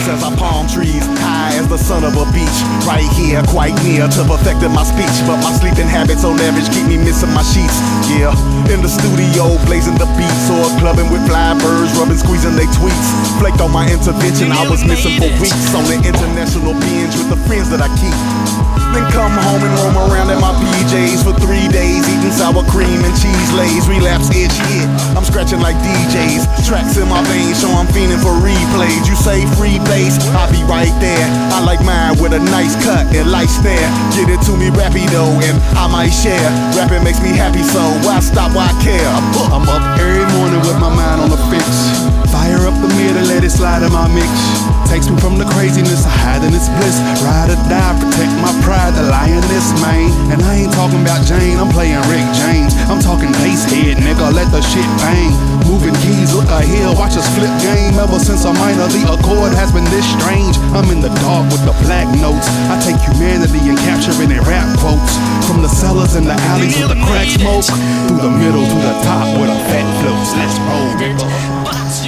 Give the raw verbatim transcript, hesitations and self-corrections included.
as I palm trees, high as the son of a beach. Right here, quite near to perfecting my speech, but my sleeping habits on average keep me missing my sheets. Yeah, in the studio, blazing the beats, or clubbing with fly birds, rubbing, squeezing they tweets. Flaked on my intervention, I was missing for weeks on the international binge with the friends that I keep. Then come home and roam around in my P Js for three days, eating sour cream and cheese lays. Relapse itch hit, I'm scratching like D Js. Tracks in my veins, so I'm fiending for replays. You say free bass, I'll be right there. I like mine with a nice cut and light stare. Get it to me rapido and I might share. Rapping makes me happy, so why stop, why care? I'm up every morning with my mind on the fix. Fire up the mirror, let it slide in my mix. Takes me from the craziness, I hide in its bliss. Ride or die, protect my pride, the lioness, man. And I ain't talking about Jane, I'm playing Rick James. I'm talking bass head, nigga, let the shit bang. Moving keys, look ahead, watch us flip game. Ever since a minor, the accord has been this strange. I'm in the dark with the black notes. I take humanity and capture it in rap quotes. From the cellars and the alleys with the crack smoke, through the middle to the top with a fat floats. Let's roll, nigga.